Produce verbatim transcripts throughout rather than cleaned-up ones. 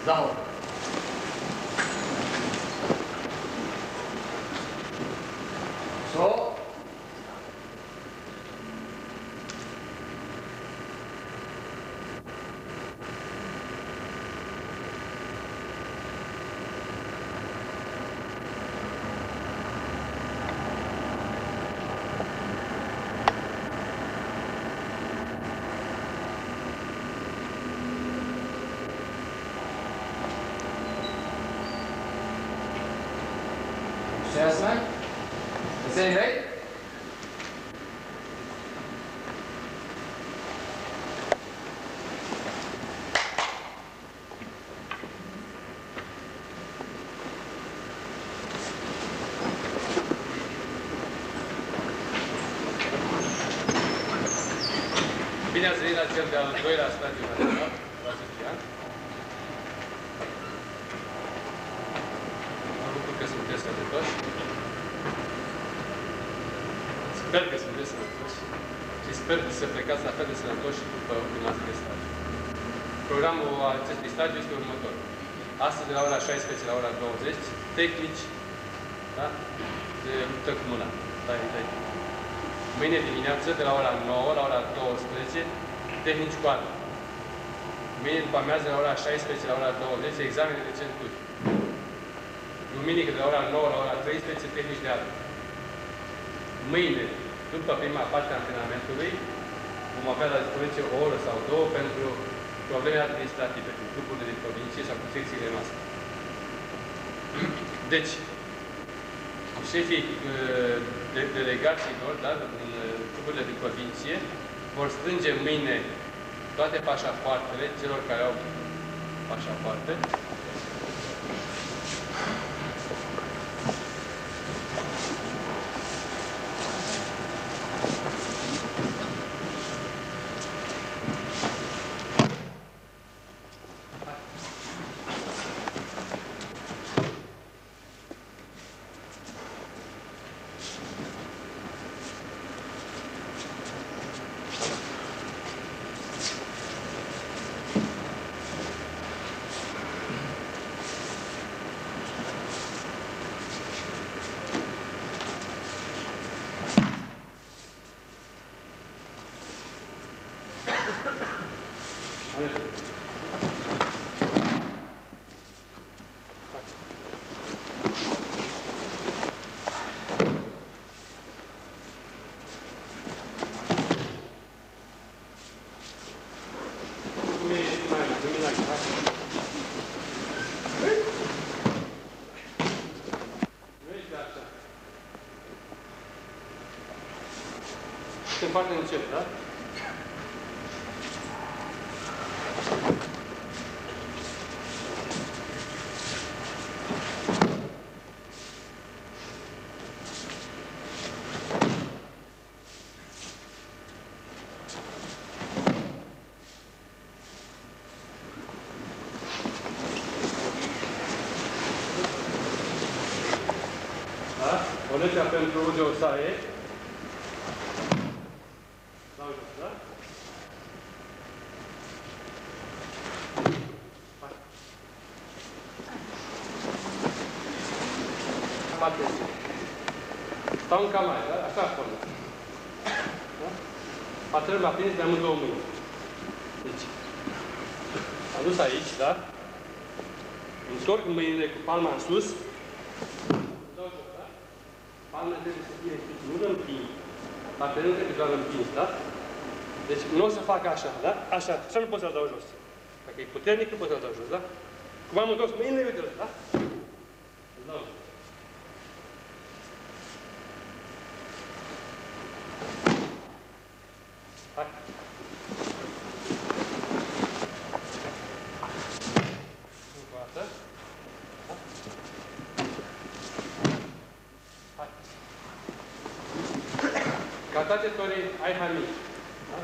Zaur. So. Last night? The same rate? Bine ați venit la cel de-al doilea stadiu național, la Sătian. Mă bucur că sunteți sănătoși. Sper că sunteți sănătoși și sper să plecați la fel de sănătoși după ultimul de stadiu. Programul acestui stadiu este următor. Astăzi, de la ora șaisprezece la ora douăzeci, tehnici, da? De luptă cu mâna. Tai, tai. Mâine dimineață, de la ora nouă la ora douăsprezece, tehnici cu armă. Mâine după amiază, de la ora șaisprezece la ora douăzeci, examene de centuri. Duminică, de la ora nouă la ora treisprezece, tehnici de armă. Mâine, după prima parte a antrenamentului, vom avea la dispoziție o oră sau două pentru probleme administrative, cu grupurile de provincie sau cu secțiile noastre. Deci, șefii de delegațiilor, da, în grupurile de provincie, vor strânge mâine toate pașapoartele celor care au pașapoarte. Sunt foarte încet, da? Da? O lecea pentru de o saie. Stau în cameră, da? Așa formă. Da? Patrăm la prins de amândouă mâini. Deci, am dus aici, da? Întorc mâinile cu palma în sus. Dau jos, da? Palmele trebuie să fie sus, nu le împing. Dacă nu trebuie doar împins, da? Deci nu o să fac așa, da? Așa, așa nu pot să-l dau jos. Dacă e puternic, nu pot să-l dau jos, da? Cum am întors mâinile, uite-l, da? Îl dau jos. Hai. Încă o dată. Da? Hai. Catate torii ai hami. Da?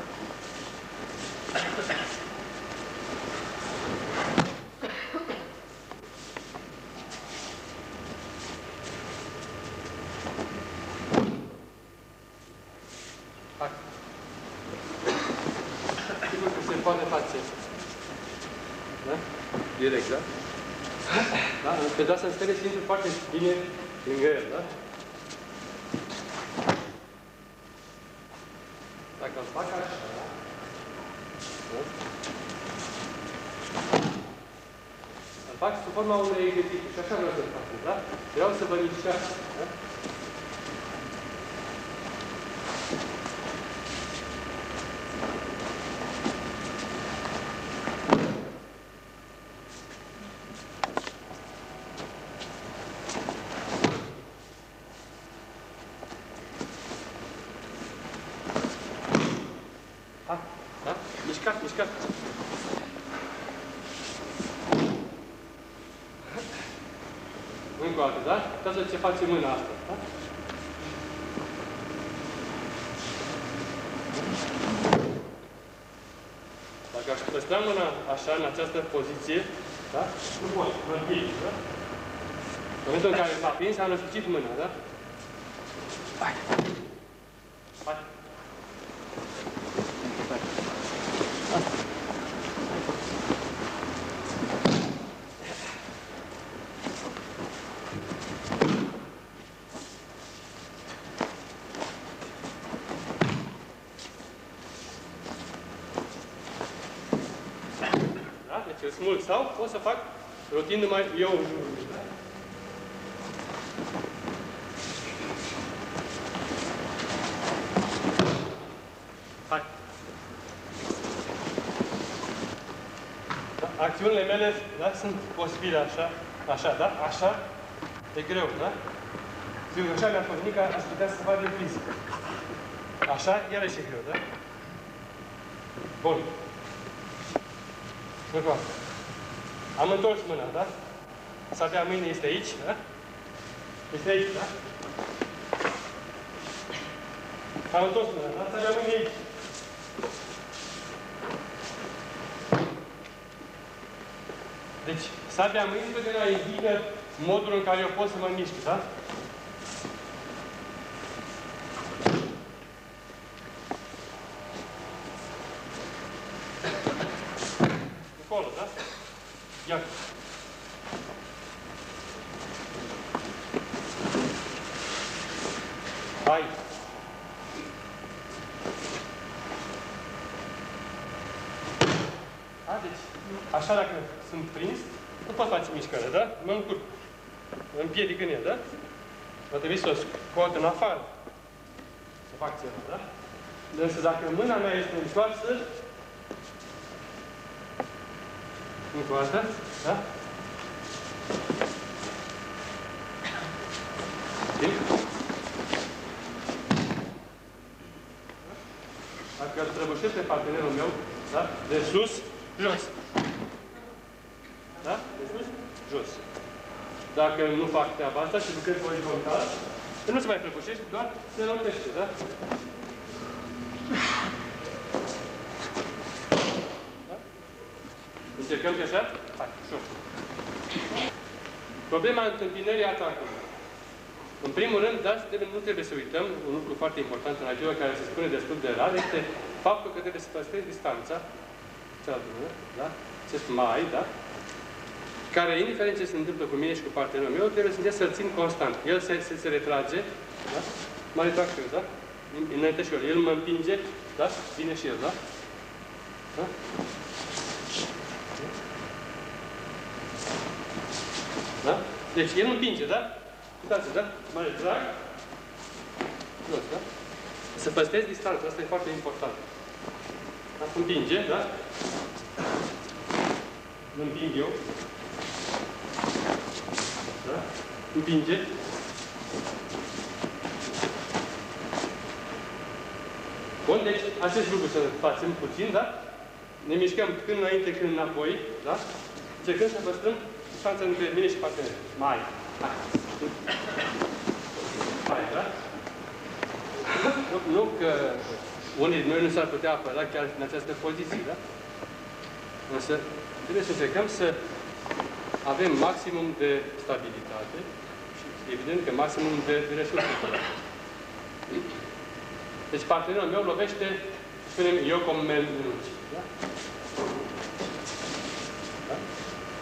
Hai. Sigur că se poate face. Da? Direct, da? Da? Pe da să înțelegeți să intru foarte bine lângă el, da? Dacă îl fac așa, da? Îl fac sub forma unei exerciții și așa vreau să-l fac, da? Vreau să vă liniștească, da? Mișcat, mișcat. Încă o dată, da? Uitați ce face mâna asta, da? Dacă aș păstra mâna așa, în această poziție, da? Nu pot, mă împingi, da? În momentul în care s-a prins, am răsucit mâna, da? Hai! Hai! Îl smulg sau pot să fac rotindu-mai eu în jurul lui. Da? Hai! Da? Acțiunile mele, da, sunt posibile așa, așa, da? Așa, e greu, da? Zic, așa mi-a fost mica, aș putea să fac de fizică. Așa, iarăși e greu, da? Bun. Am întors mâna, da? Sabia mâine este aici, da? Este aici, da? Am întors mâna, da? Sabia mâine e aici. Deci, sabia mâine întotdeauna indică modul în care eu pot să mă mișc, da? Acolo, da? Ia. Hai. A, deci, așa dacă sunt prins, nu pot face mișcare, da? Mă încurc. Mă împiedic în el, da? Va trebui să o scot în afară. Să fac ceva, da? Însă dacă mâna mea este întoarsă, încă o dată, da? Dacă îl prăbușesc pe partenerul meu, da? De sus, jos. Da? De sus, jos. Dacă nu fac treaba asta și lucrez orizontal, nu se mai prăbușește, doar se rotește, da? Încercăm și așa? Hai, ușor. Problema întâmpinării atacului. În primul rând, da, nu trebuie să uităm, un lucru foarte important în acela care se spune destul de rar, este faptul că trebuie să păstrezi distanța, cealaltă, da? Acest mai, da? Care, indiferent ce se întâmplă cu mine și cu partenerul meu, trebuie să încerc să-l țin constant. El se, se, se retrage, da? Mă retrag și eu, da? Înainte și eu. El mă împinge, da? Vine și el, da? Da? Da? Deci, el împinge, da? Uitați, da? Mă retrag. Jos, da? Să păstrezi distanța, asta e foarte important. Da? Împinge, da? Mă împing eu. Da? Împinge. Bun, deci acest lucru să facem puțin, da? Ne mișcăm când înainte, când înapoi, da? Încercăm să păstrăm distanța între mine și partener. Mai. Hai. Hai, da? Nu, nu că unii din noi nu s-ar putea apăra chiar în această poziție, da? Însă trebuie să încercăm să avem maximum de stabilitate și evident că maximum de, de resurse. Deci partenerul meu lovește, spunem, eu cum merg în lungi. Da? Da?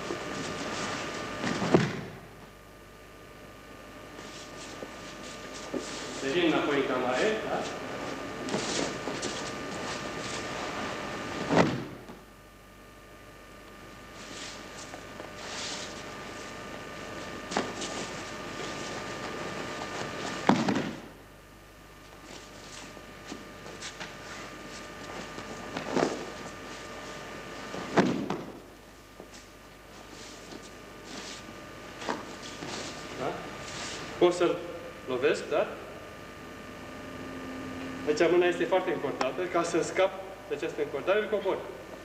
pot să-l lovesc, da? Aici mâna este foarte încordată. Ca să scap de această încordare, îl cobor.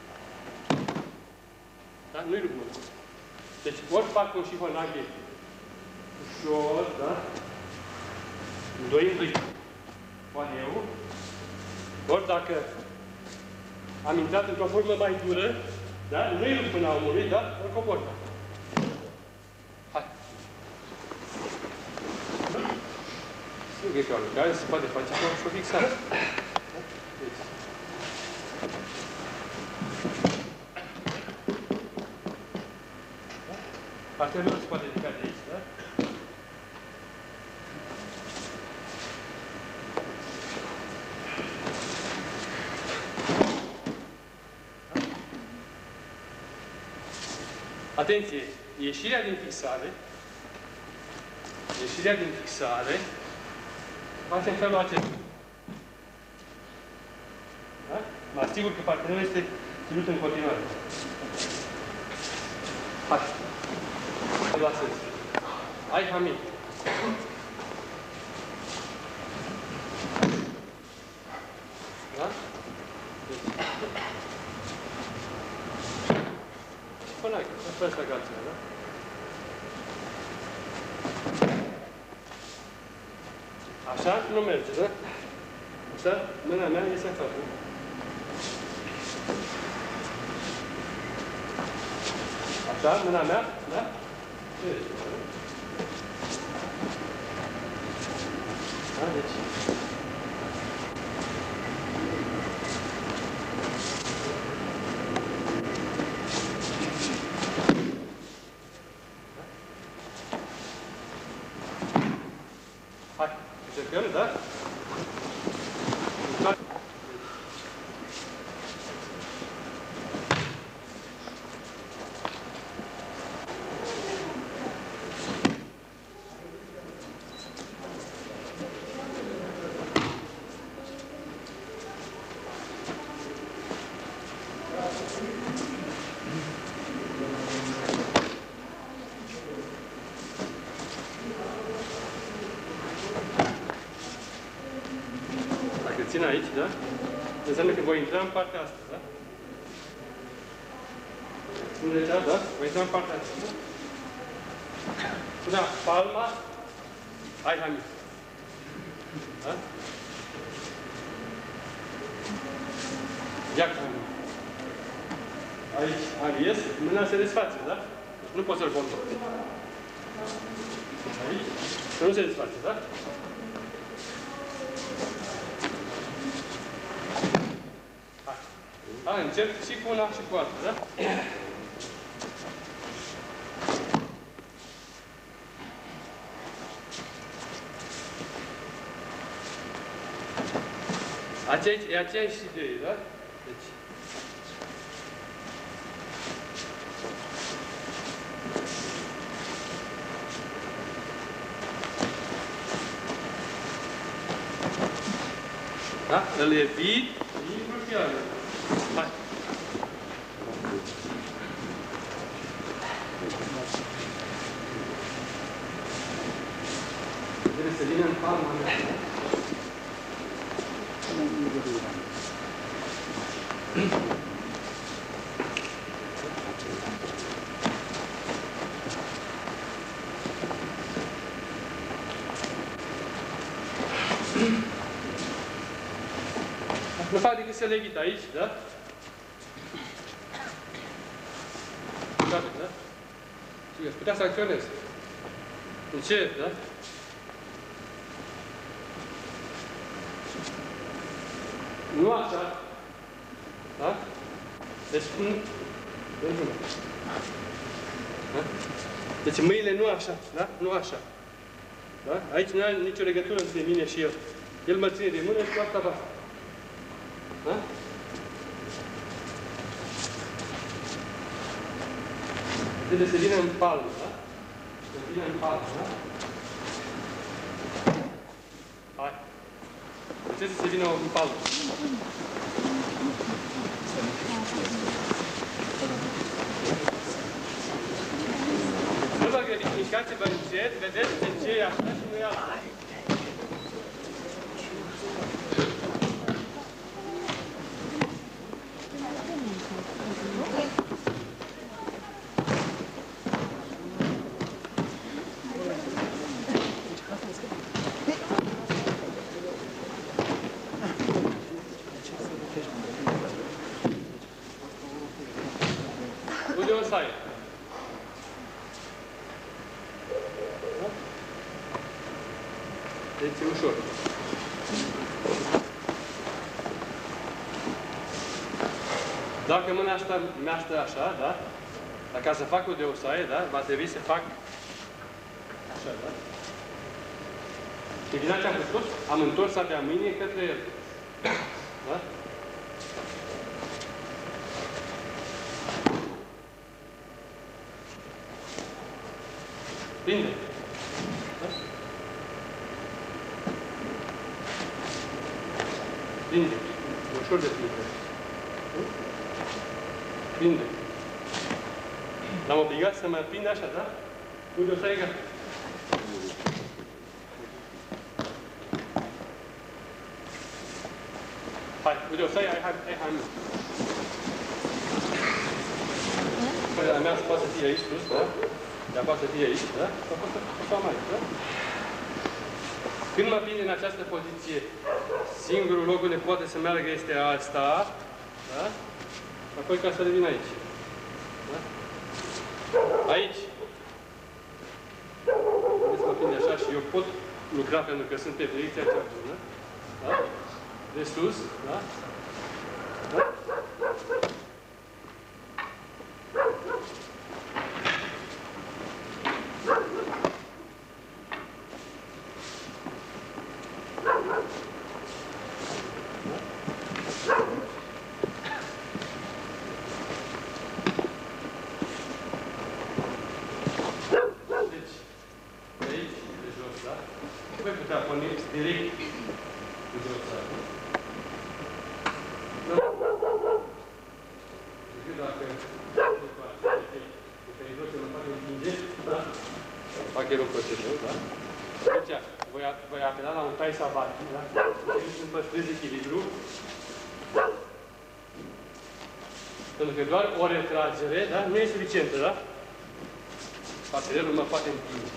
Da? Nu-i rup mâna. Deci, ori fac un șifonaghe ușor, da? Îndoindu-i paneul. Ori dacă am intrat într-o formă mai dură, da? Nu-i rup mâna omului, da? Îl cobor. Hai. Sigur că e care se poate face cu o fixare. Deci. Partenerul nu se poate ridica de aici, da? Atenție! Ieșirea din fixare, ieșirea din fixare, face în felul acesta. Da? Mă asigur că partenerul este ținut în continuare. Hai! Îl lasez. Hai, Hamid! Da? Până aici, fără să agația, da? Așa nu merge, da? Așa, mâna mea iese în față. Așa, mâna mea, da? Da, deci... Hai, încercăm, da? Țin aici, da? Înseamnă că voi intra în partea asta, da? Unde cea, da? Voi intra în partea asta, da? Da, palma. Hai, Hamid. Da? Ia cu Hamid. Aici, alies, mâna se desface, da? Nu poți să-l controlezi. Aici, să nu se desface, da? Hai, încerc și cu una și cu alta, da? Aceeași, e aceeași idee, da? Deci... Da? Îl evit, impropiază. Hai. Trebuie să vină în palma mea. Nu fac decât să le evit aici, da? Gata, da? Și putea să acționez. Încet, da? Nu așa. Da? Deci, nu... Da? Deci mâinile nu așa, da? Nu așa. Da? Aici nu are nicio legătură între mine și el. El mă ține de mână și cu asta basta. Da? Trebuie să vină în palmă, da? Să vină în palmă, da? Hai. Trebuie să vină în palmă. Nu vă grăbiți, mișcați-vă încet, vedeți de ce e așa și osaie. Da? Deci e ușor. Dacă mâna asta mea stă așa, da? Dar ca să fac o de osaie, da? Va trebui să fac așa, da? Și din ce am făcut, am întors abia mâine către el. Da? Prinde. Da? Prinde. Ușor de prinde. Prinde. L-am obligat să mă prinde așa, da? Uite, o să ai gata. Hai, uite, o să ai, hai, hai, hai, hai. Părerea mea poate să fie aici sus, da? Ea poate să fie aici, da? Sau poate să fie mai, da? Când mă prinde în această poziție, singurul loc unde poate să meargă este asta, da? Apoi ca să revin aici. Da? Aici. Vedeți, mă prinde așa și eu pot lucra pentru că sunt pe direcția cea bună. Da? De sus, da? Da? Pentru că doar o retragere, da? Nu e suficientă, da? Partenerul mă poate împinge.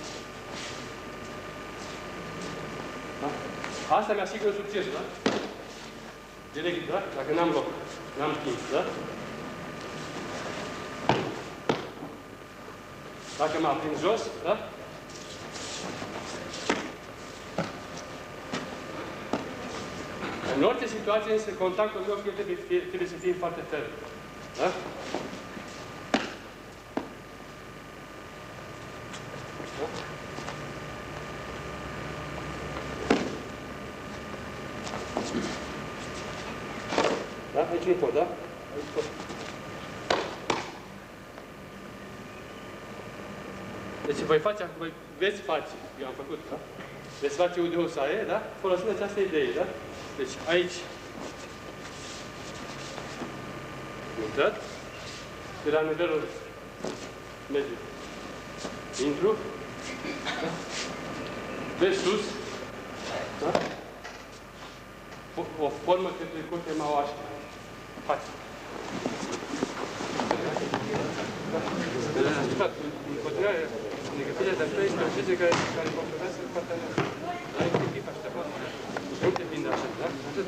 Da? Asta mi-asigură succes, da? Direct, da? Dacă n-am loc, n-am timp, da? Dacă mă aprind jos, da? În orice situație, însă, contactul meu trebuie, trebuie să fie foarte ferm. Da? Da? Aici nu pot, da? Aici pot. Deci voi face, voi veți face, eu am făcut, da? Veți face o osaie, da? Folosind această idee, da? Deci aici intrat de la nivelul mediu. Intru, da? De sus, da? O formă către curte mai oaște. Faci. În continuare, legăturile de așa este o știție care controlează partea mea. Dar e tip așteptat. Nu te prinde așa, da?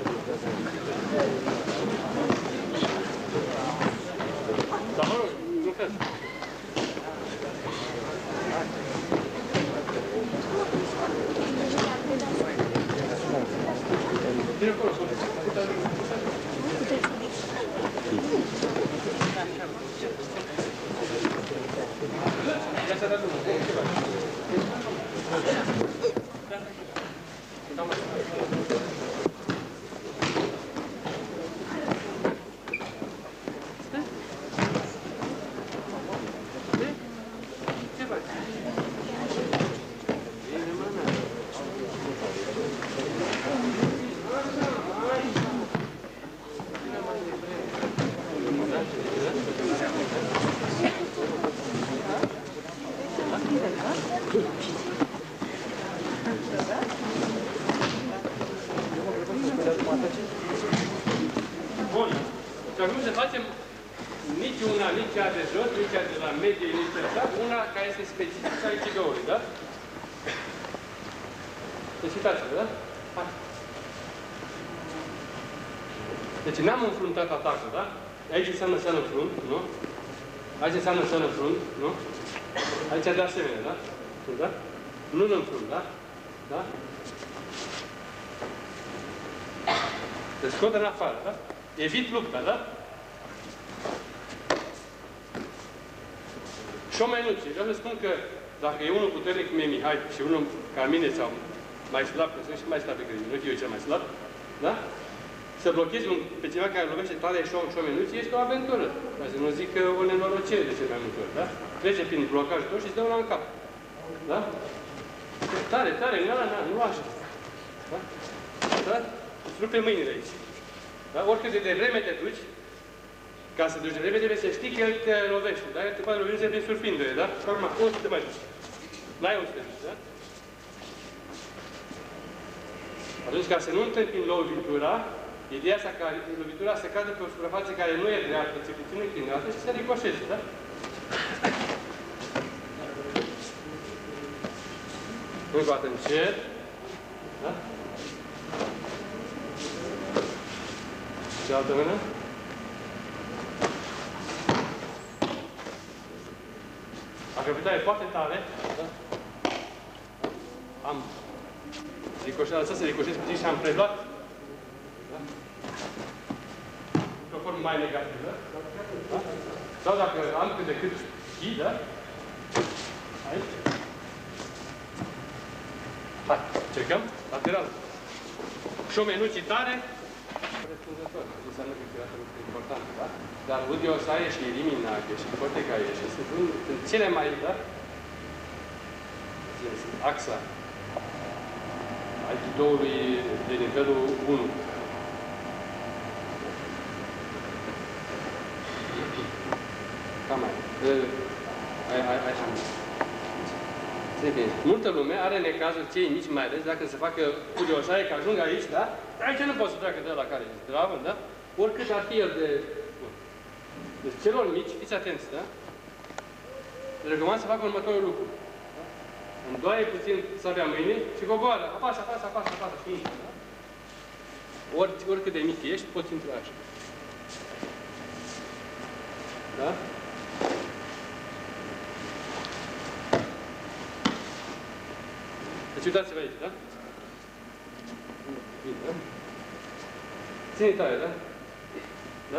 Dar mă rog, nu cred. Vine acolo, spune. Ia să arăt unul. Ce faci? Da, mă. Bun. Și acum să facem nici una, nici cea de jos, nici cea de la medie, nici cea, una care este specifică aici două, da? Deci uitați-vă, da? Hai. Deci n-am înfruntat atacul, da? Aici înseamnă să nu înfrunt, nu? Aici înseamnă să în frund, nu? Aici de asemenea, da? Da? Nu în frund, da? Da? Te scot în afară, da? Evit lupta, da? Și o menuție. Vreau să spun că dacă e unul puternic cum e Mihai și unul ca mine sau mai slab, că sunt și mai slab decât mine, nu fiu eu cel mai slab, da? Să blochezi un, pe cineva care lovește tare și o, și o menuție este o aventură. Ca să nu zic că o nenorocire de cel mai multe ori, da? Trece prin blocaj tot și îți dă una în cap. Da? Tare, tare, nu, nu, nu așa. Da? Da? Îți rupe mâinile aici. Da? Oricât de devreme te duci, ca să duci de devreme, trebuie să știi că el te lovește, da? El te poate lovește prin surfindu-i, da? Și urma, unde te mai duci? N-ai unde să te duci, da? Atunci, ca să nu întâmpini lovitura, ideea asta ca lovitura să cadă pe o suprafață care nu e dreaptă, ci puțin înclinată și să ricoșeze, da? Încă o dată încet. Da? Cealaltă mână. Dacă vedea, e foarte tare. Da? Am ricoșat, lăsat să ricoșez puțin și am preluat. Da? Într-o formă mai negativă. Da? Sau dacă am cât de cât chi, da? Aici. Hai, cercăm. Lateral. Și o menuții tare. Răspunzător. Înseamnă că e lucru important, da? Dar udiosaie și eliminache și hipotecaie și sunt, sunt cele mai, da? Axa aikidoului de nivelul unu. Cam mai. Așa. Multă lume are necazuri, cei mici mai ales, dacă se facă udiosaie, că ajung aici, da? Aici nu poți să treacă de la care e zdravă, da? Oricât ar fi el de... Deci celor mici, fiți atenți, da? Recomand să facă următorul lucru. Da? Îndoaie puțin sabia mâinii și coboară. Apasă, apasă, apasă, apasă și intră, da? Ori, oricât de mic ești, poți intra așa. Da? Deci uitați-vă aici, da? Bine, da? Ține tare, da? Da?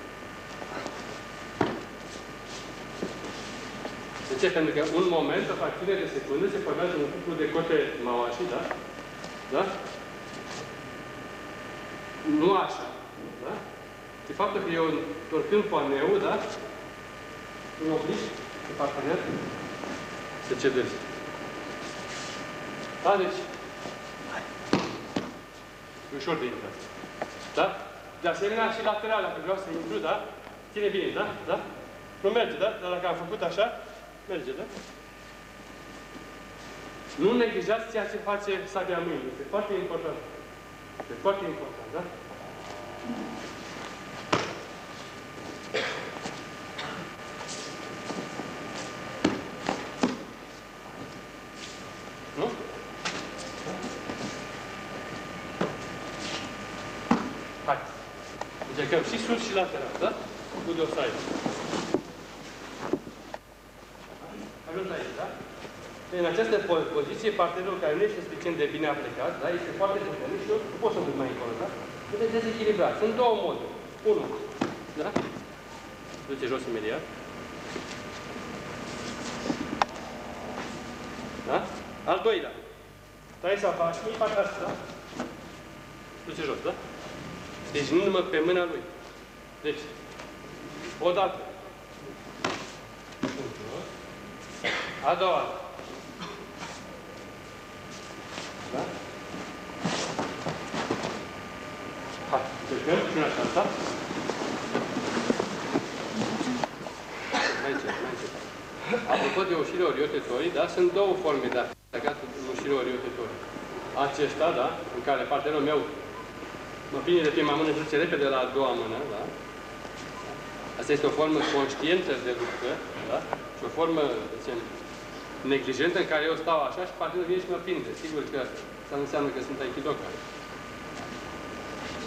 De ce? Pentru că un moment, o fracțiune de secundă, se formează un cuplu de cote mawashi, da? Da? Nu așa, da? Și faptul că eu, torcând poaneul, da? Îl obliși pe partener să cedezi. Da? Deci, ușor de intrat. Da? De asemenea, și lateral, dacă vreau să intru, da? Ține bine, da? Da? Nu merge, da? Dar dacă am făcut așa, merge, da? Nu neglijați ceea ce face sabia mâinii. Este foarte important. Este foarte important, da? Nu? Hai. Încercăm și sus și lateral, da? Cu deosai. Ajuns aici, da? În această poziție, partenerul care nu este suficient de bine aplicat, da? Este foarte puternic și eu nu pot să duc mai încolo, da? Este dezechilibrat. Sunt două moduri. Unu. Da? Duce jos imediat. Da? Al doilea. Stai să faci, nu-i faci asta, da? Duce jos, da? Deci nu numai pe mâna lui. Deci, odată. A doua. Da? Hai, încercăm și una asta. Mai încet, mai încet. Apropo de ușile oriotetori, da? Sunt două forme de atacat ușile oriotetori. Acesta, da? În care partenerul meu mă prinde de prima mână și duce repede la a doua mână, da? Asta este o formă conștientă de luptă, da? Și o formă, zicem, neglijentă în care eu stau așa și partenerul vine și mă prinde. Sigur că asta nu înseamnă că sunt aikidoka.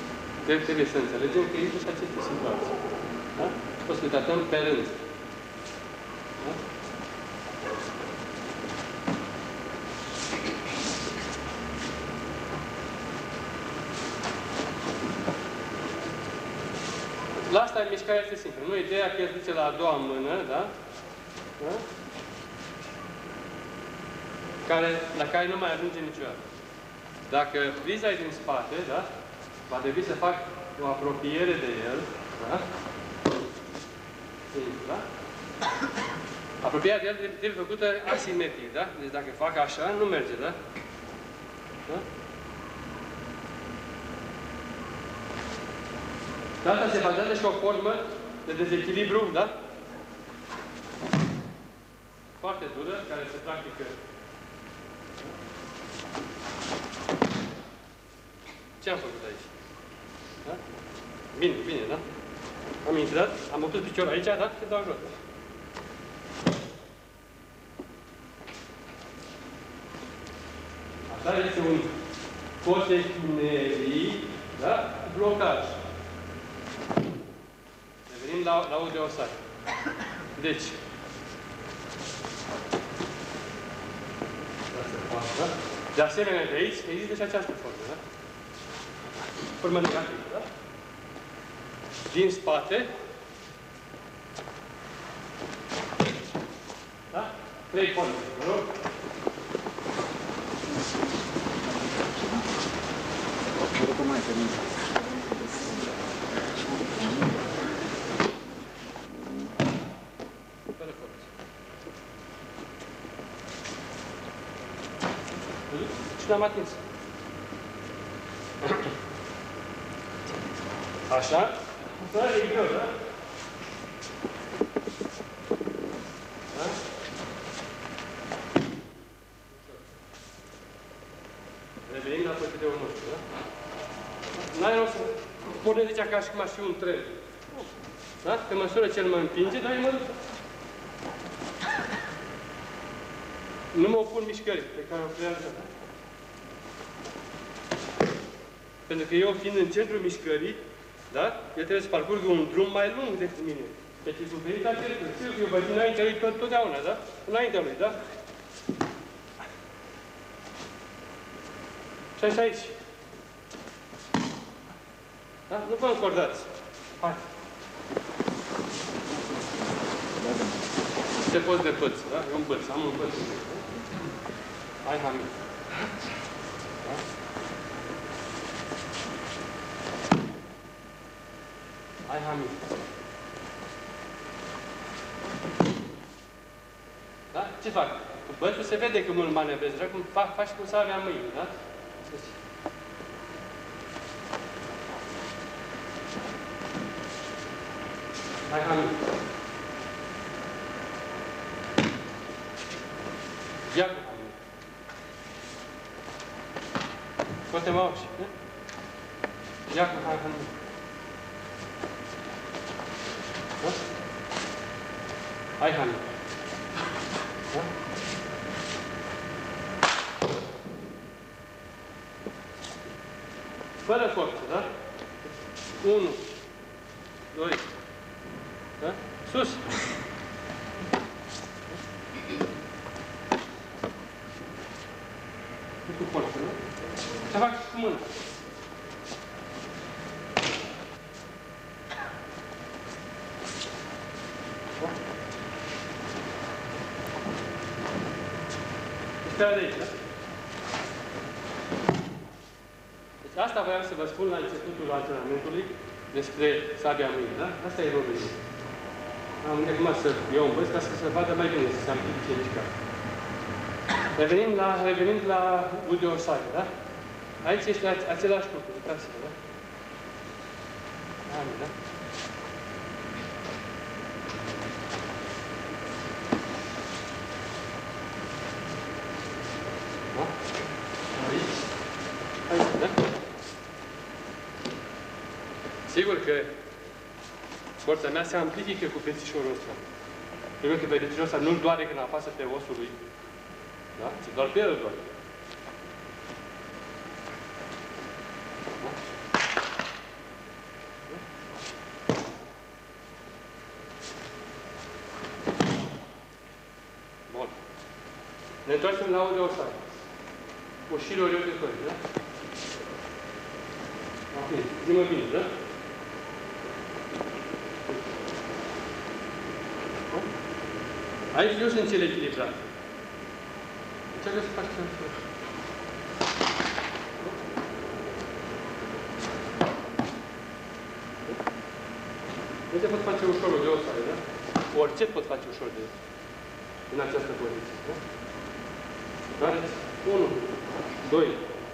Trebuie să înțelegem că există și aceste situații. Da? O să le tratăm pe rând. Da? La asta mișcarea este simplă. Nu ideea că el duce la a doua mână, da? Da? Care, la care nu mai ajunge niciodată. Dacă priza e din spate, da? Va trebui să fac o apropiere de el, da? Da? Apropierea de el trebuie făcută asimetric, da? Deci dacă fac așa, nu merge, da? Da? De asta se bazează și o formă de dezechilibru, da? Foarte dură, care se practică. Ce am făcut aici? Da? Bine, bine, da? Am intrat, am opus piciorul aici, da? Și dau jos. Asta este un cotechinerii, da? Blocaj. Revenim la, la udeosare. Deci, da? De asemenea, de aici există și această formă, da? Formă negativă, da? Din spate, da? Trei forme, vă rog. Recomand pe mine. Fără forță. Și l-am atins. Așa. Asta e greu, da? Da? Revenim la pătideul nostru, da? N-ai rost să pornesc aici ca și cum aș fi un tren. Da? Pe măsură ce el mă împinge, dar eu mă duc. Nu mă opun mișcării pe care o creează. Da? Pentru că eu, fiind în centrul mișcării, da? El trebuie să parcurgă un drum mai lung decât mine. Deci e suferința cercului. Sigur că eu vă țin înaintea lui tot, totdeauna, da? Înaintea lui, da? Și așa aici. Da? Nu vă încordați. Hai. Te poți de păți, da? Eu un băț, am un băț. Hai, Hamid. Da? Hai, Hamid. Da? Ce fac? Cu bățul se vede cum îl manevrezi, așa cum fac, faci cu sabia mâini, da? Deci. Hai, Hamid. Ia cu Hamid. Scoate mauși, da? Ia cu Hamid. Da? Hai, Hamid. Da? Fără forță, da? Unu. Doi. Da? Sus. Nu cu forță, nu? Să fac cu mâna. Da? Stai de aici, da? Deci asta voiam să vă spun la începutul antrenamentului despre sabia mâini, da? Asta e rolul ei. Am gândit să iau un băț ca să se vadă mai bine, să se amplifice mișcarea. Revenind la, revenind la udeosare, da? Aici este același lucru, uitați-vă, da? Ami, da? Da? Aici. Aici, da? Sigur că forța mea se amplifică cu pețișorul ăsta. Pentru că pețișorul ăsta nu-l doare când apasă pe osul lui. Da? Ci doar pe el doare. Ne întoarcem la unde o să ai. Ușilor eu de cări, da? Ok, zi-mă bine, da? Aici eu sunt cel echilibrat. Încearcă să faci ceva. Nu te pot face ușor de o sare, da? Orice pot face ușor de în această poziție, da? Da? unu, doi.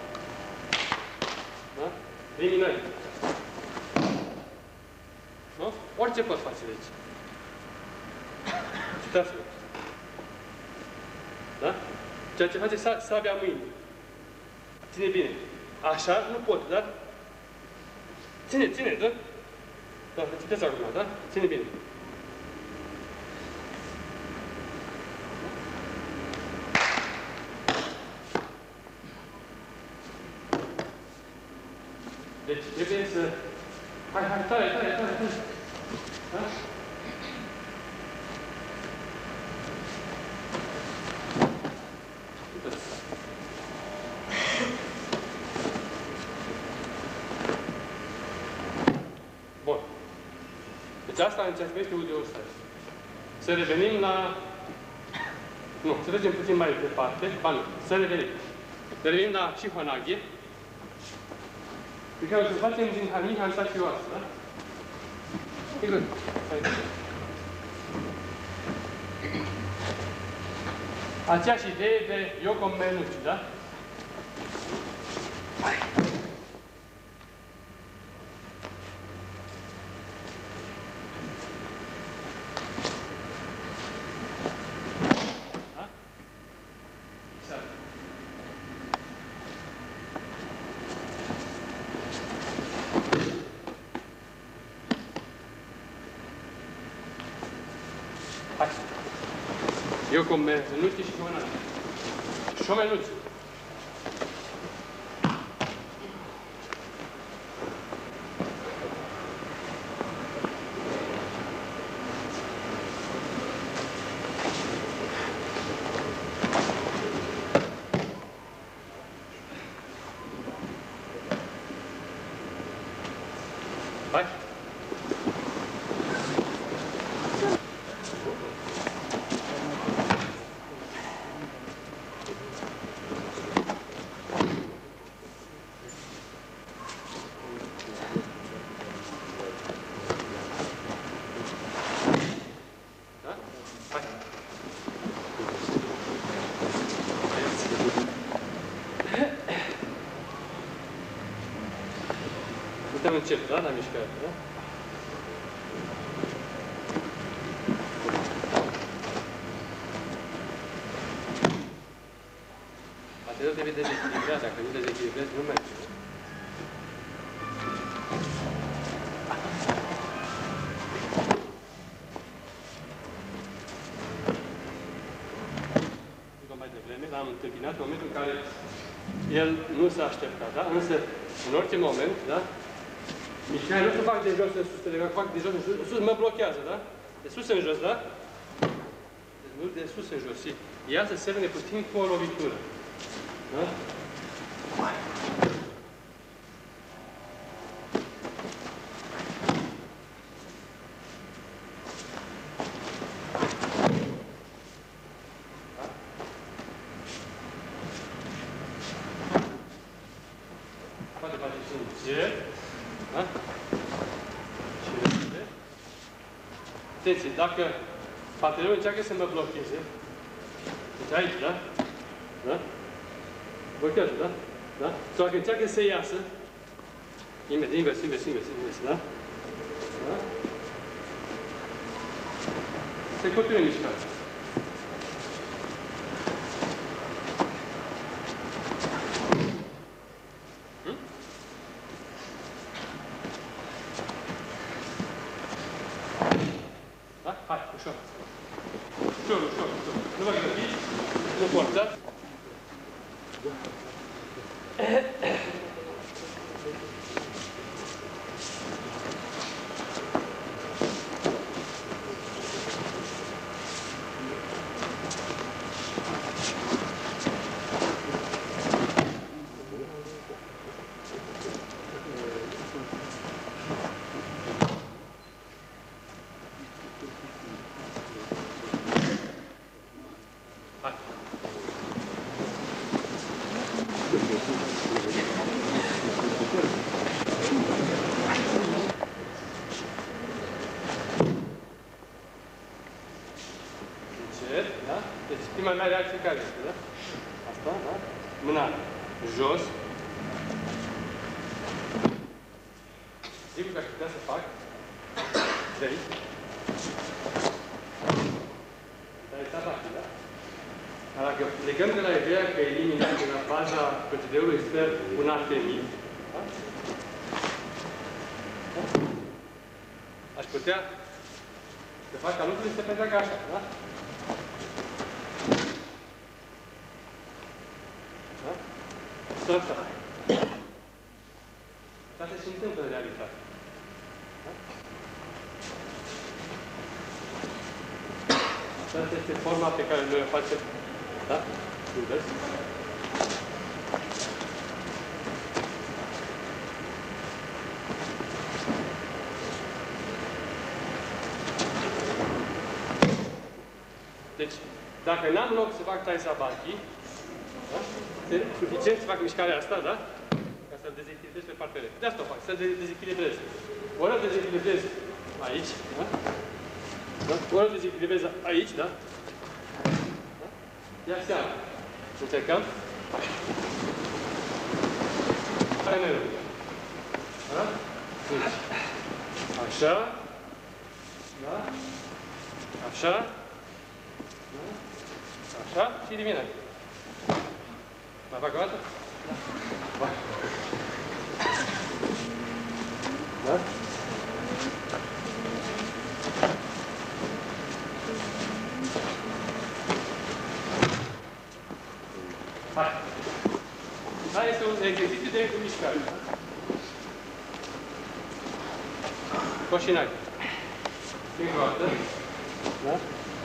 Da? Eliminări. Nu? Orice pot face de aici. Citați-vă. Da? Ceea ce face sabia mâine. Ține bine. Așa nu pot, da? Ține, ține, da? Da, citeți acum, da? Ține bine. Deci trebuie să... Hai, hai, tare, tare, tare, tare. Da? Bun. Deci asta încercește uite ăsta. Să revenim la... Nu, să trecem puțin mai departe. Ba nu, să revenim. Să revenim la Shihonage. Pe care o să facem din harmii hansachioasă, da? E gând. Aceeași idee de Yoko Menuchi, da? Yoko Menuchi și Shomenuchi. Shomenuchi. Hai. Putem începe, da? La mișcare, da? Materialul trebuie dezechilibrat, dacă nu dezechilibrezi, nu merge. După mai devreme, l-am întâmpinat în momentul în care el nu s-a așteptat, da? Însă, în orice moment, da? Mișcarea nu se fac de jos în sus, de fac de jos în sus, sus mă blochează, da? De sus în jos, da? Deci nu de sus în jos, și ea se semene puțin cu o lovitură. Da? Poate face și încet. Da? Și repede. Atenție, dacă partenerul încearcă să mă blocheze, deci aici, da? Da? Blochează, da? Da? Sau dacă încearcă să iasă, invers, invers, invers, invers, invers, da? Da? Se continuă mișcarea. Da? Hai, ușor. Ușor, ușor, ușor. Nu vă grăbiți, nu forțați. ultima mea reacție care este, da? Asta, da? Mâna jos. Sigur că aș putea să fac de aici. Dar e rapid, da? Dar dacă plecăm de la ideea că eliminăm de la baza procedeului sper un artemid, da? Aș putea să fac ca lucrurile să se petreacă așa, da? Da? Tot asta. Asta se întâmplă în realitate. Da? Asta este forma pe care noi o facem. Da? Invers. Deci, dacă n-am loc să fac tai sabaki, da? Este suficient să fac mișcarea asta, da? Ca să-l dezechilibrez pe partea de asta o fac, să-l dezechilibrez. Ori îl dezechilibrez aici, da? Da? Ori îl dezechilibrez aici, da? Da? Ia seama. Încercăm. Hai mai rău. Da? Deci. Așa. Da? Așa. Așa și eliminăm. Mai fac o dată? Da. Da? Hai. Hai, este un exercițiu de mișcare. Coșinari. Încă o dată. Da?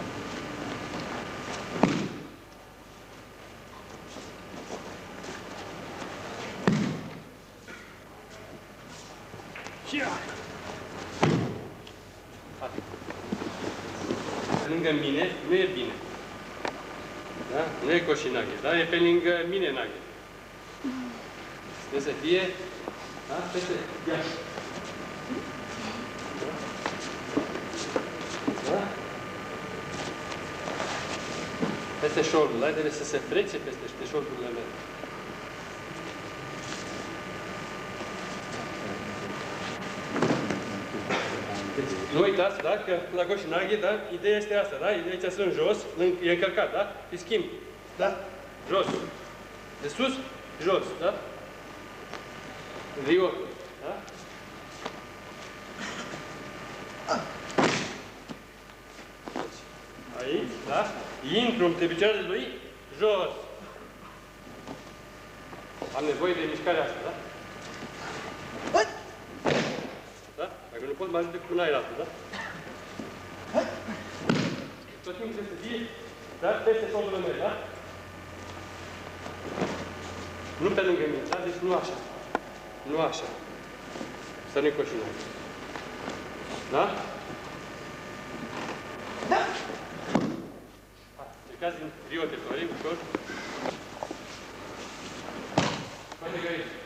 Lângă mine, nu e bine. Da? Nu e coșinaghe, da? E pe lângă mine naghe. Trebuie să fie, da? Peste, ia. Da? Peste șoldul, da? Trebuie să se frece peste șoldurile mele. Deci, nu uitați, da? Că la coșinaghe, da? Ideea este asta, da? Ideea este sunt jos, e încărcat, da? Îi schimb, da? Jos. De sus, jos, da? Rio, da? Deci, aici, da? Intru între picioarele lui, jos. Am nevoie de mișcarea asta, da? Da? Dacă nu pot, mă ajut cu mâna altă, da? Tot timpul trebuie să fie, da? Peste soldurile mele, da? Nu pe lângă mine, da? Deci nu așa. Nu așa. Să nu-i coșină. Da? Da! Hai, plecați din Rio Territorii, ușor. Poate că aici.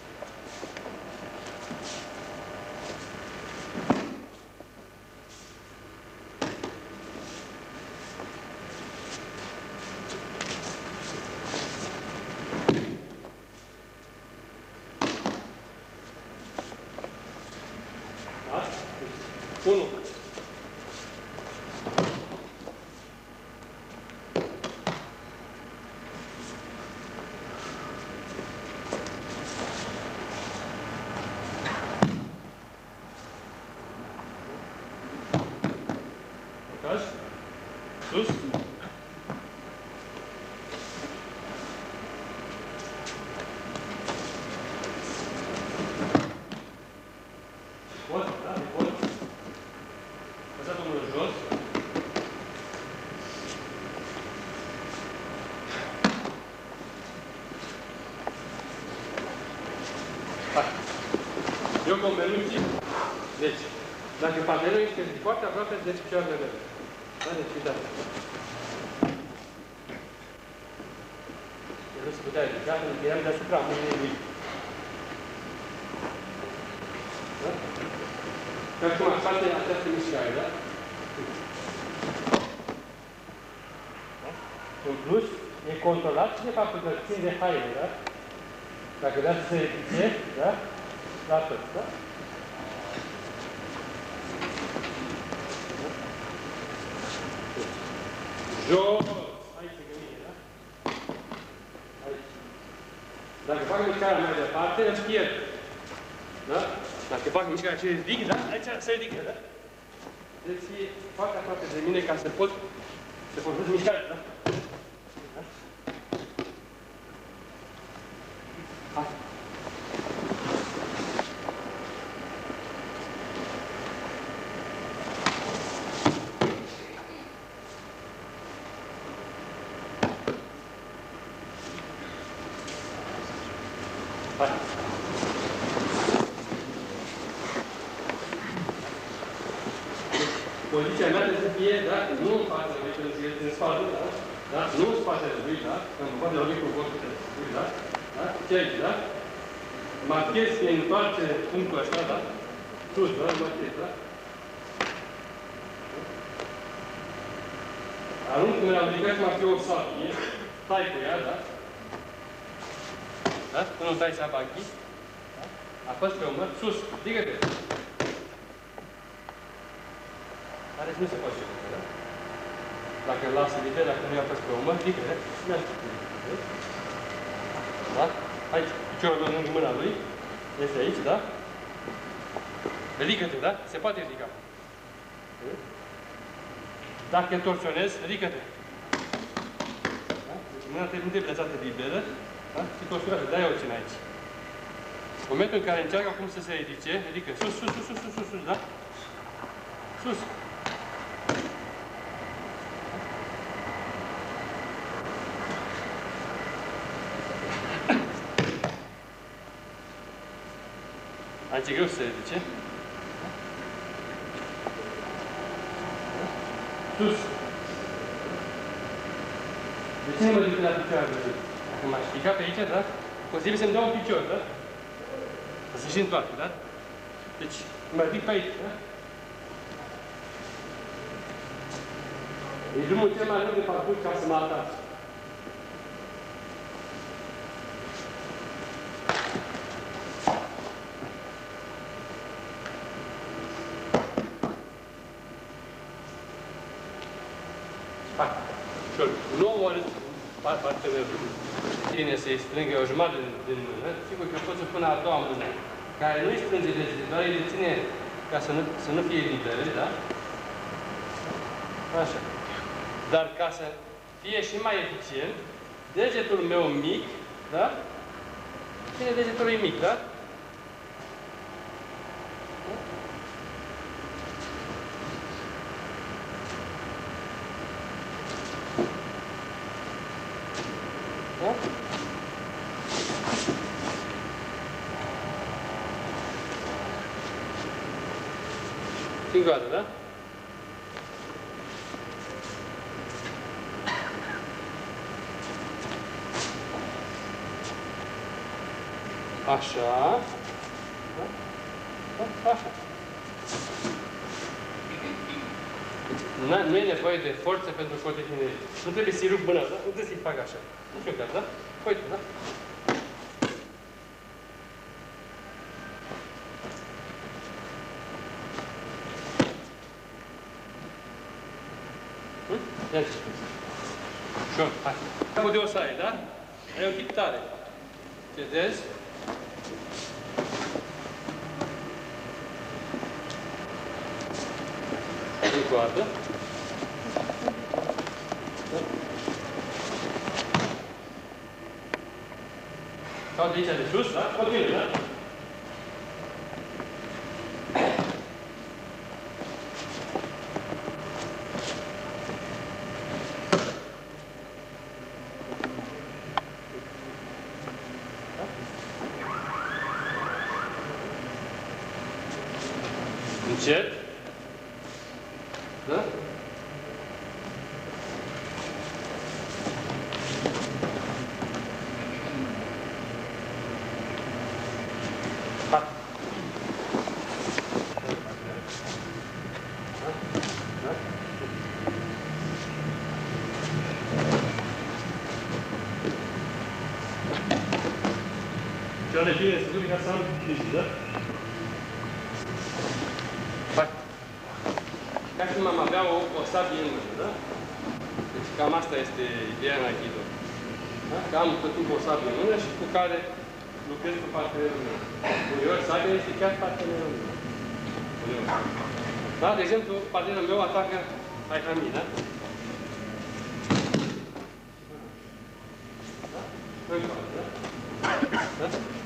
unu. Uitați. Sus. Pot, da? Pot. Lăsați omul jos. Hai. Eu cu menuții. Deci, dacă partenerul este foarte aproape de picioarele mele. Da? Deci, uitați. Eu nu se putea ridica, pentru că eram deasupra mâinii lui. Da? Și acum, face această mișcare, da? Da? în plus, e controlat și de faptul că țin de haine, da? Dacă vrea să se ridice, da? La tot, da? Jos! Aici e gămine, da? Aici. Dacă fac mișcarea mai departe, îl pierd. Da? Dacă fac mișcarea și ridic, da? Aici se ridică, da? Deci e foarte aproape de mine ca să pot să folosesc mișcarea, da? Da? Hai. Hai. Poziția mea trebuie să fie, da? Nu în față, în spate, da? Da? Nu în spatele lui, da? În spatele lui cu vortul lui, da? Da? Ce aici, da? Marchez că întoarce punctul ăsta, da? Sus, da? Marchez, da? Arunc când am ridicat și m-a fi o sabie, tai cu ea, da? Da? Până nu tai saba aici, da? Apăs pe umăr, sus, ridică-te! Care nu se face, da? Dacă îl lasă liber, dacă nu i-a pus pe umăr, ridică-te! Da? Aici, piciorul lângă mâna lui, este aici, da? Ridică-te, da? Se poate ridica. Dacă torsionezi, ridică-te. Da? Deci mâna nu trebuie lăsată liberă, da? Și torsionată, de-aia o țin aici. În momentul în care încearcă acum să se ridice, ridică sus, sus, sus, sus, sus, sus, sus, da? Sus. Aici e greu să se ridice. Sus. De ce nu mă ridic la picioare? Dacă m-aș ridica pe aici, da? Posibil să-mi dau un picior, da? Să se și întoarcă, da? Deci, mă ridic pe aici, da? E drumul cel mai lung de parcurs ca să mă atac. Hai, ușor. nouă ori partenerul tine să-i strângă o jumătate din, din mână, sigur că poți să pună a doua mână, care nu-i strânge degetele, doar îi reține ca să nu, să nu fie libere, da? Așa. Dar ca să fie și mai eficient, degetul meu mic, da? Ține degetul lui mic, da? Da? Singură dată, da? Așa. Da? Așa. Nu e nevoie de forță pentru cotidiană. Nu trebuie să-i rup mâna, da? Nu trebuie să-i fac așa. Nu știu chiar, da? Uite, da? Hm? Ia zi. Ușor, hai. Capul de osaie, da? Ai un tip tare. Cedezi. Încă o dată. Sau de aici de sus, da? Continui, da? Încet. Da? Ha. Da? Da? Picioarele bine strâmbi ca să am liniște, da? Hai. Ca și cum am avea o, o sabie în mână, da? Deci cam asta este ideea în Aikido. Da? Că am tot timpul o sabie în mână și cu care lucrez cu partenerul meu. Uneori sabia este chiar partenerul meu. Uneori. Da? De exemplu, partenerul meu atacă Aihami, da? Da? Încă o dată, da? Da?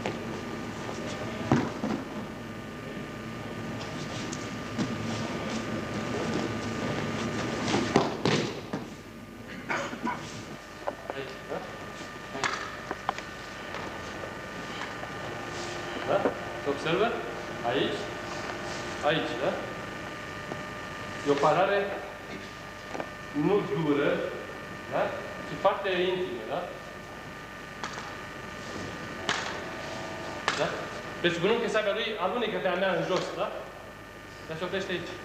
Da? Se observă? Aici? Aici, da? E o parare nu dură, da? Ci foarte intimă, da? Da? Presupunând că sabia lui alunecă pe a mea în jos, da? Dar se oprește aici.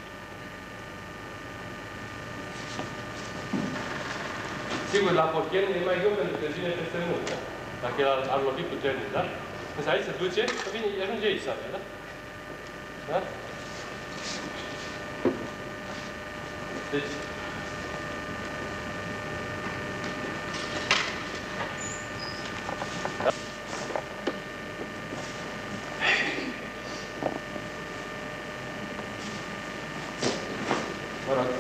Sigur, la porchen e mai greu pentru că vine peste mult, da? Dacă el ar, ar lovi puternic, da? Însă aici se duce, că vine, ajunge aici sabia, da? Da? Deci, da? Mă rog.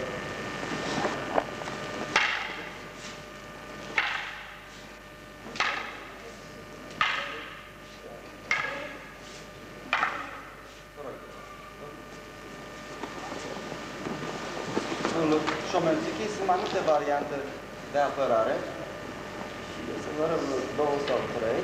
În Shomenziki sunt mai multe variante de apărare. Și să vă arăt două sau trei.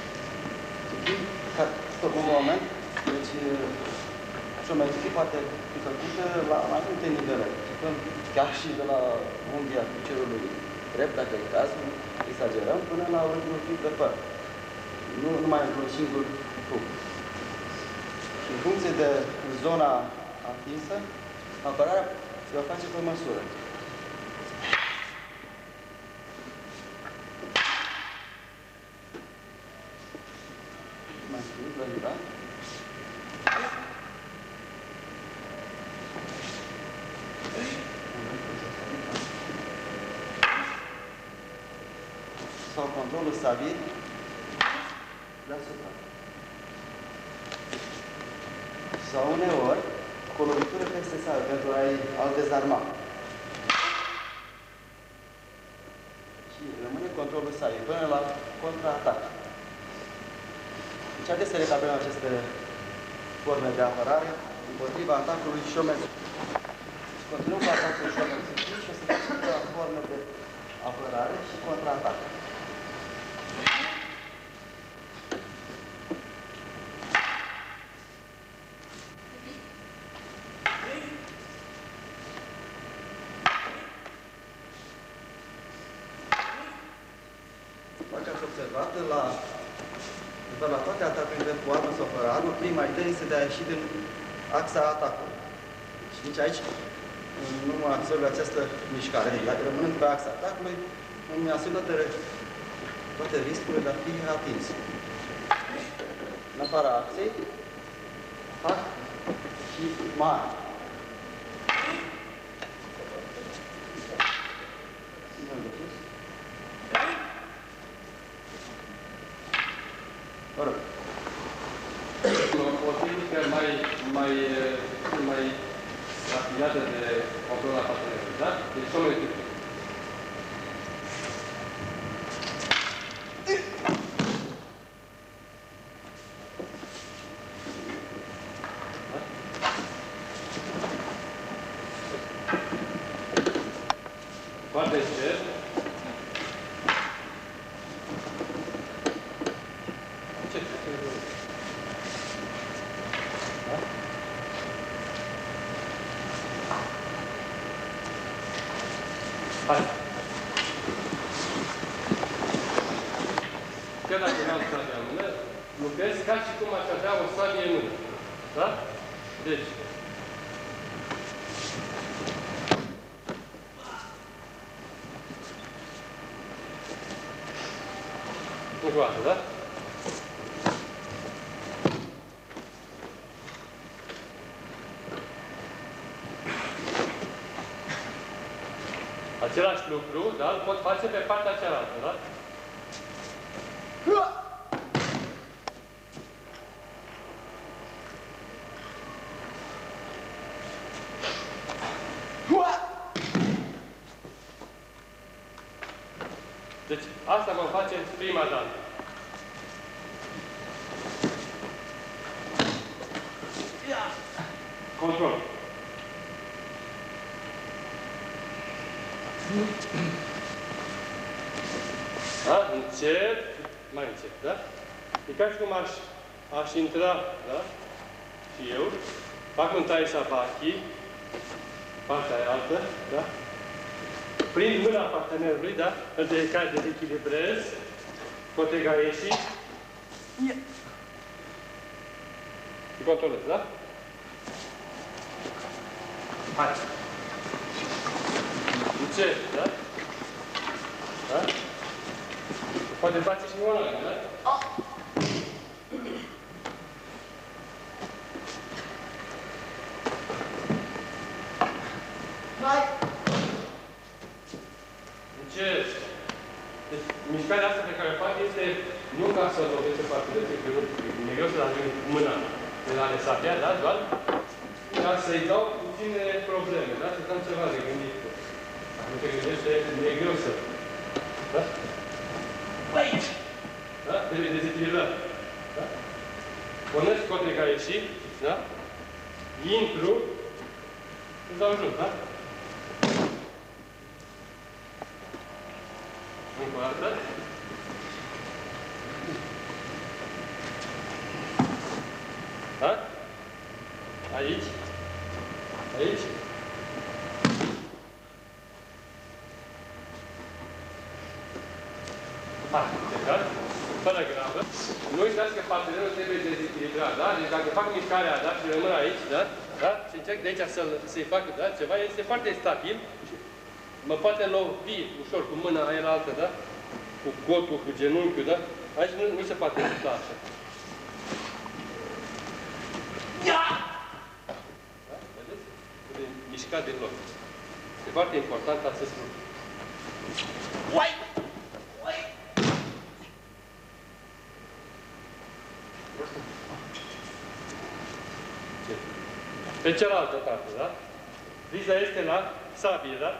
Stop un moment. Deci, Shomenziki poate fi făcută la mai multe nivele. Chiar și de la unghia piciorului drept, dacă e cazul, exagerăm, până la ultimul fir de păr. Nu numai într-un singur trup. Și în funcție de zona atinsă, apărarea se va face pe măsură. Mai scris, vă da? Sau controlul sabiei deasupra. Sau uneori, cu o lovitură peste sabie pentru a-l dezarma. Și rămâne controlul sabiei până la contraatac. Deci haideți să recapitulăm aceste forme de apărare împotriva atacului Shomenziki. Continuăm cu atacul Shomenziki și o să facem câteva forme de apărare și contraatac. Dacă ați observat, la, la toate atacurile cu armă sau fără armă, prima idee este de a ieși din axa atacului. Și nici aici nu mă absorbe această mișcare. Dacă rămânând pe axa atacului, îmi asumă toate riscurile de a fi atins. În afara axei, atac și mare. Mă rog. O tehnică mai, mai, mai afiliată de control a partenerului, da? Deci somnul de tip. Foarte cer. Hai. Chiar dacă nu am sabia în mână, lucrez ca și cum aș avea o sabie în mână. Da? Deci. Încă o dată, da? Același lucru, da? Îl pot face pe partea cealaltă, da? Deci, asta vom face prima dată. Control. Da? Încet, mai încet, da? E ca și cum aș, aș intra, da? Și eu, fac un tai sabaki, partea aia altă, da? Prind mâna partenerului, da? Îl de care dezechilibrez, Kotega ieși. Și controlez, da? Hai! Încet, da? Da? Poate face și mâna, da? Hai! Încet! Deci, mișcarea asta pe care o fac este nu ca să lovesc pe partea de că e greu să-l ajung cu mâna de la nesapia, da? Doar ca să-i dau puține probleme, da? Să dăm ceva de gândit. Nu te gândește, e greu să... Da? Wait! Da? Trebuie dezechilibrat. Da? Pornesc Kotega ieși, da? Intru, îți dau jos, da? Încă o dată. Da? Aici. Aici. Hai, plecat. Fără grabă. Nu uitați că partenerul trebuie dezechilibrat, da? Deci dacă fac mișcarea, da? Și rămân aici, da? Da? Și încerc de aici să-i fac, da? Ceva este foarte stabil. Mă poate lovi ușor cu mâna aia altă, da? Cu cotul, cu genunchiul, da? Aici nu, nu se poate întâmpla așa. Da? Vedeți? Trebuie mișcat din loc. E foarte important acest lucru. Uai! Uai! Pe cealaltă parte, da? Viza este la sabie, da?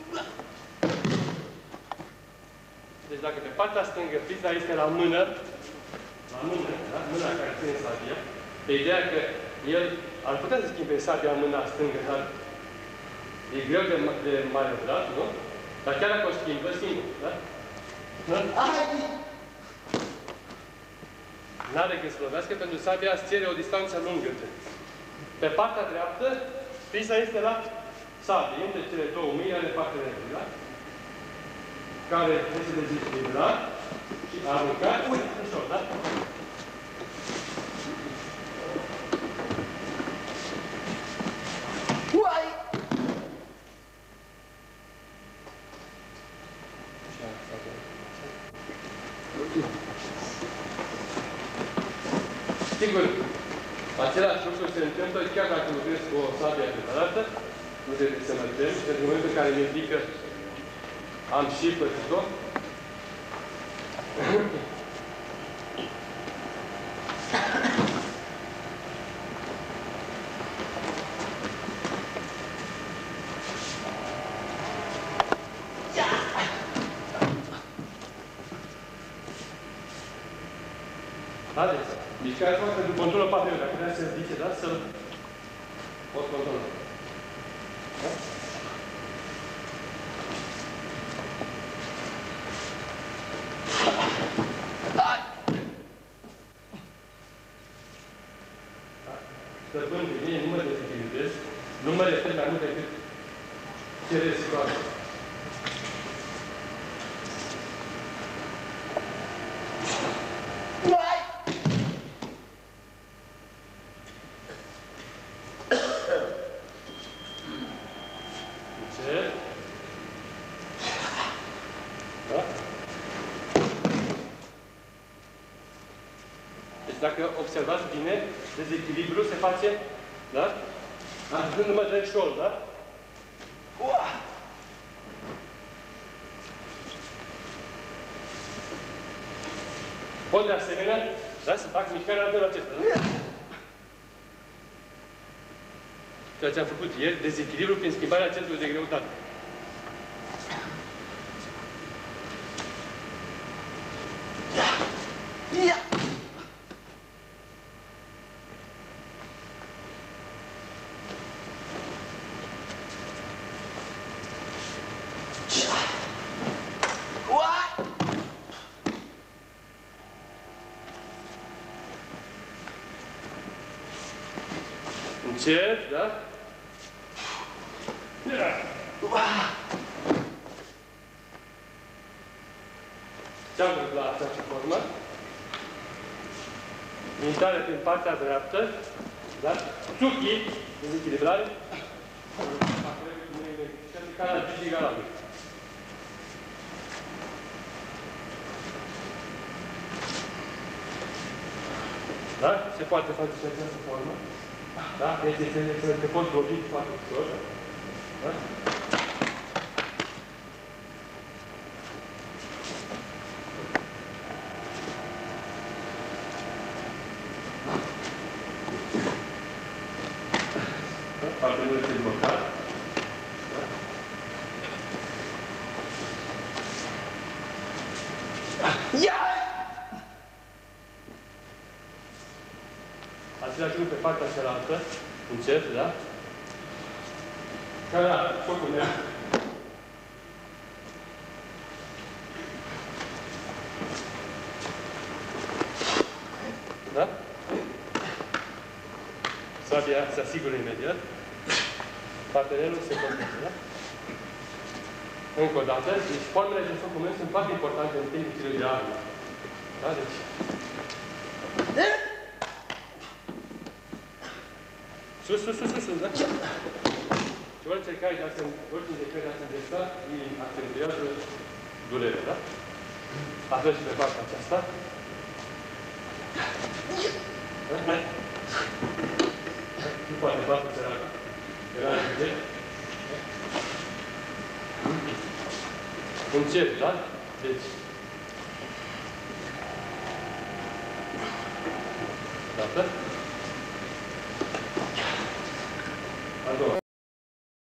Deci dacă pe partea stângă priza este la mână, la mână, da? Mâna care ține sabia, pe ideea că el ar putea să schimbe sabia în mâna stângă, dar e greu de, de manevrat, nu? Dar chiar dacă o schimbă, schimbă, da? N-are când să lovească, pentru sabia îți cere o distanță lungă. Pe partea dreaptă, priza este la sabie, între cele două mâini ale partenerului, da? Care trebuie să dezechilibra și aruncat, uite, ușor, da? Uai! Sigur, același lucru se întâmplă chiar dacă lucrezi cu o sabie adevărată, nu trebuie să mă tem, și în momentul în care mi indică am și pățit-o. Haideți, mișcarea asta pentru controlul partenerului. Dacă vrea să se ridice, da? Să-l pot controla. Da? Stăpân de mine, nu mă dezechilibrez, nu mă refer mai mult decât cere situația. Dacă observați bine, dezechilibru se face, da? Ajungându-mă de șol, da? Ua! Pot de asemenea, da, să fac mișcarea la felul acesta, da? Ceea ce am făcut ieri, dezechilibru prin schimbarea centrului de greutate. Ia! Încet, da? Ce-am văzut la această formă? Intrare prin partea dreaptă, da? Tsuki, dezechilibrare. Ca la Gigi Galabi. Da? Se poate face și această formă. Da? Deci se pot vorbi foarte ușor. Da? Partenerul este blocat. Ia! Același lucru pe partea cealaltă, încet, da? Ca la focul meu. Da? Sabia se asigură imediat. Partenerul se contează, da? Încă o dată, deci formele de focul meu sunt foarte importante în tehnicile de armă. Da? Deci... Sus, sus, sus, sus, da? Și orice care de orice de care de a se îi accentuează durerea, da? Atunci pe partea aceasta. Da? Nu poate partea cealaltă. Era de încet, da? Deci... Dată.